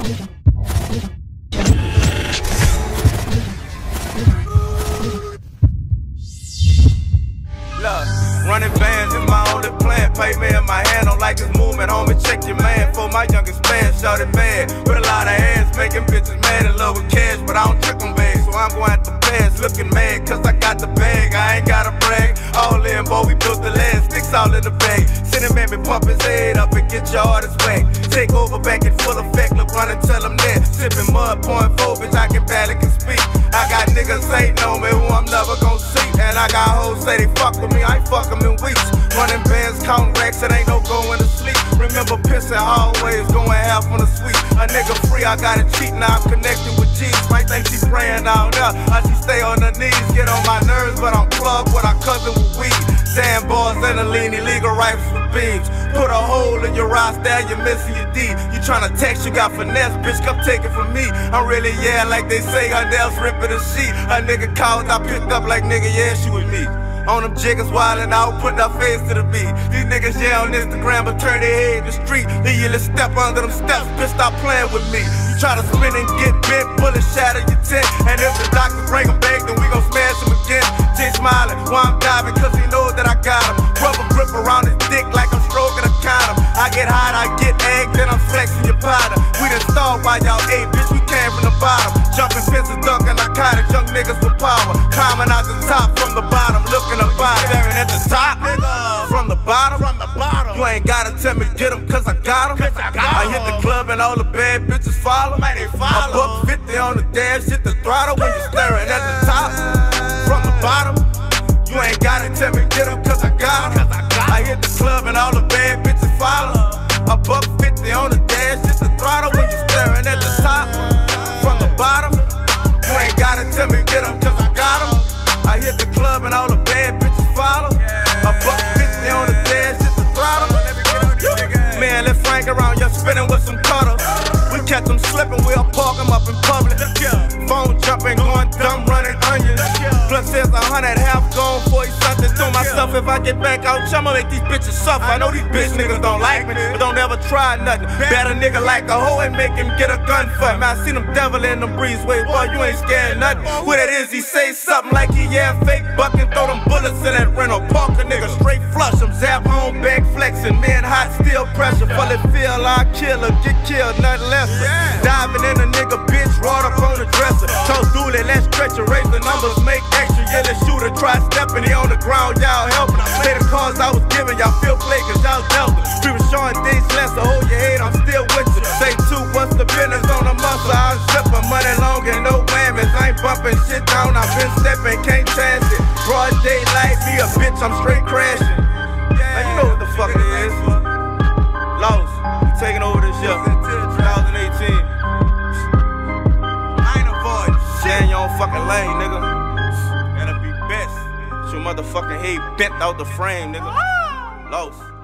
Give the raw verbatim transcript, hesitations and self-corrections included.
Running bands is my only plan. Pay me in my hand, don't like this movement, homie. Check your man for my youngest man. Shot it bad with a lot of hands, making bitches mad in love with cash, but I don't trick them bad. So I'm going to pass, looking mad, cause I got the bag. I ain't gotta brag. All in, boy, we built the land, sticks all in the bag. Send him at me, pump his head up and get your hardest whack. Take over back in full effect, look, run and tell him that. Sipping mud, pouring four, bitch, I can barely can speak. I got niggas hating on me who I'm never gon' see. And I got hoes say they fuck with me, I ain't fuck them in weeks. Running bands, counting racks, it ain't no going to sleep. Remember pissing always, going half on the sweet. A nigga free, I gotta cheat, now I'm connected with G's. Might think she praying out there, I she stay on her knees. Get on my nerves, but I'm plugged with our cousin with weed. Sandbars and a lean, illegal rifles with beams. Put a hole in your eye, style, you're missing your D. You tryna text, you got finesse, bitch, come take it from me. I'm really, yeah, like they say, her nails ripping the sheet. A nigga called, I picked up like, nigga, yeah, she with me. On them jiggers wildin' out, putting our face to the beat. These niggas yeah on Instagram, but turn their head to the street. Leave you to step under them steps, bitch, stop playing with me. You try to spin and get bent, bullets shatter your tent. And if the doctor bring him back, then we gon' smash him again. Jay smiling, why I'm diving, cause he knows that I got him. Rubber grip around his dick like I'm stroking a condom. I get hot, I get egged, then I'm flexing your powder. We done stalled while y'all ate, bitch, we came from the bottom. Jumping fences, dunking narcotics, young niggas with power. Climbing out the top from the bottom, looking up bottom. Staring at the top, nigga. From the bottom, from the bottom. You ain't gotta tell me get him, cause I got him. I, got I hit the club and all the bad bitches follow. Man, they follow. A buck fifty on the dash, hit the throttle when you staring at the top. From the bottom, you ain't gotta tell me get him, cause I got him. I hit the club and all the bad bitches follow. A buck fifty on the dash, hit the throttle when you staring at the top. From the bottom, you ain't gotta tell me get him, cause I got him. I hit the club and all the bad bitches follow. A buck fifty on the dash, hit the throttle. Man, let's Frank around, you're spinning with some cutter. We catch them slipping, we'll park them up in public. Phone jumping, going dumb, running onions. Plus there's a hundred, half gone for something. To myself, if I get back out, I'ma make these bitches suffer. I know these bitch niggas don't like me, but don't ever try nothing. Bet a nigga like a hoe and make him get a gun for him. I seen them devil in them breezeway, boy, you ain't scared nothing. Who that is, he say something like he yeah fake bucking, throw them bullets in that rental. Park a nigga straight flush him, zap home, back flexing. Man hot, still pressure, full it feel, I kill her, get killed, nothing less. Diving in a nigga, bitch, right up on the dresser. Told Dooley, let's stretch it, raise the numbers, make extra. Yeah, let's shoot a try stepping, he on the ground, y'all helping. Say the cause I was giving, y'all feel play, cause y'all delta. We was showing things less, so hold your head, I'm still with you. Say two, what's the business on the muscle? I'm zipping, money long and no whammies. I ain't bumping shit down, I've been stepping, can't chance it. Broad daylight, me a bitch, I'm straight crashing. Now you know what the fuck it is. Lost, taking over this year, twenty eighteen. I ain't avoiding shit in your own fucking lane, nigga. Gotta be best. Your motherfucking head bent out the frame, nigga. Lost.